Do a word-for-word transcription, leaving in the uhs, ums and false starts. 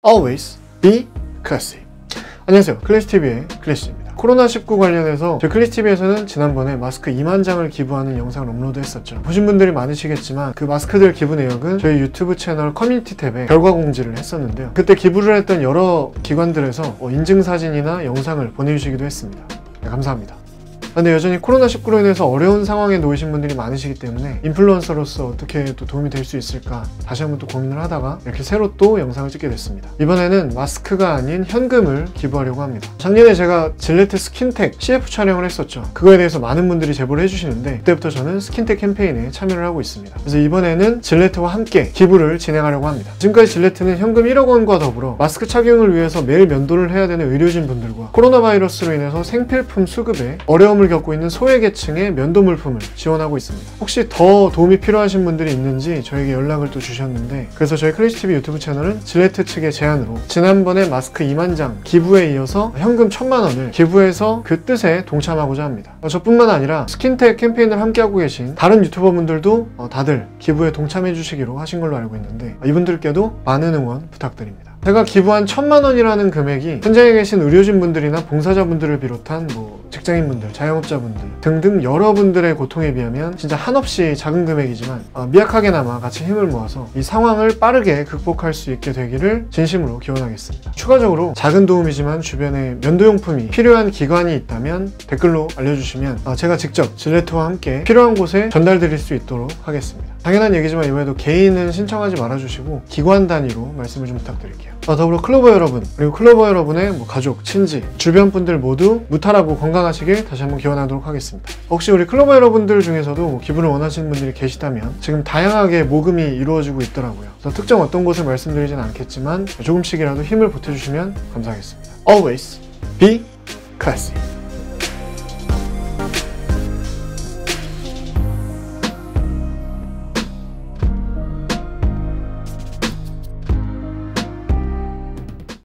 Always be classy. 안녕하세요, 클래시티비의 클래시입니다. 코로나 십구 관련해서 저희 클래시티비에서는 지난번에 마스크 이만 장을 기부하는 영상을 업로드했었죠. 보신 분들이 많으시겠지만 그 마스크들 기부 내역은 저희 유튜브 채널 커뮤니티 탭에 결과 공지를 했었는데요. 그때 기부를 했던 여러 기관들에서 인증사진이나 영상을 보내주시기도 했습니다. 네, 감사합니다. 근데 여전히 코로나 십구로 인해서 어려운 상황에 놓이신 분들이 많으시기 때문에 인플루언서로서 어떻게 또 도움이 될 수 있을까 다시 한번 또 고민을 하다가 이렇게 새로 또 영상을 찍게 됐습니다. 이번에는 마스크가 아닌 현금을 기부하려고 합니다. 작년에 제가 질레트 스킨텍 씨에프 촬영을 했었죠. 그거에 대해서 많은 분들이 제보를 해주시는데 그때부터 저는 스킨텍 캠페인에 참여를 하고 있습니다. 그래서 이번에는 질레트와 함께 기부를 진행하려고 합니다. 지금까지 질레트는 현금 일억 원과 더불어 마스크 착용을 위해서 매일 면도를 해야 되는 의료진 분들과 코로나 바이러스로 인해서 생필품 수급에 어려움을 겪고 있는 소외계층의 면도 물품을 지원하고 있습니다. 혹시 더 도움이 필요하신 분들이 있는지 저에게 연락을 또 주셨는데, 그래서 저희 클래시티비 유튜브 채널은 질레트 측의 제안으로 지난번에 마스크 이만 장 기부에 이어서 현금 천만 원을 기부해서 그 뜻에 동참하고자 합니다. 어, 저뿐만 아니라 스킨텍 캠페인을 함께하고 계신 다른 유튜버 분들도 어, 다들 기부에 동참해 주시기로 하신 걸로 알고 있는데 어, 이분들께도 많은 응원 부탁드립니다. 제가 기부한 천만 원이라는 금액이 현장에 계신 의료진 분들이나 봉사자분들을 비롯한 뭐 직장인분들, 자영업자분들 등등 여러분들의 고통에 비하면 진짜 한없이 작은 금액이지만 어, 미약하게나마 같이 힘을 모아서 이 상황을 빠르게 극복할 수 있게 되기를 진심으로 기원하겠습니다. 추가적으로 작은 도움이지만 주변에 면도용품이 필요한 기관이 있다면 댓글로 알려주시면 어, 제가 직접 질레트와 함께 필요한 곳에 전달드릴 수 있도록 하겠습니다. 당연한 얘기지만 이번에도 개인은 신청하지 말아주시고 기관 단위로 말씀을 좀 부탁드릴게요. 어, 더불어 클로버 여러분, 그리고 클로버 여러분의 뭐 가족, 친지, 주변 분들 모두 무탈하고 건강하시길 다시 한번 기원하도록 하겠습니다. 혹시 우리 클로버 여러분들 중에서도 뭐 기부를 원하시는 분들이 계시다면 지금 다양하게 모금이 이루어지고 있더라고요. 그래서 특정 어떤 곳을 말씀드리진 않겠지만 조금씩이라도 힘을 보태주시면 감사하겠습니다. Always be classy.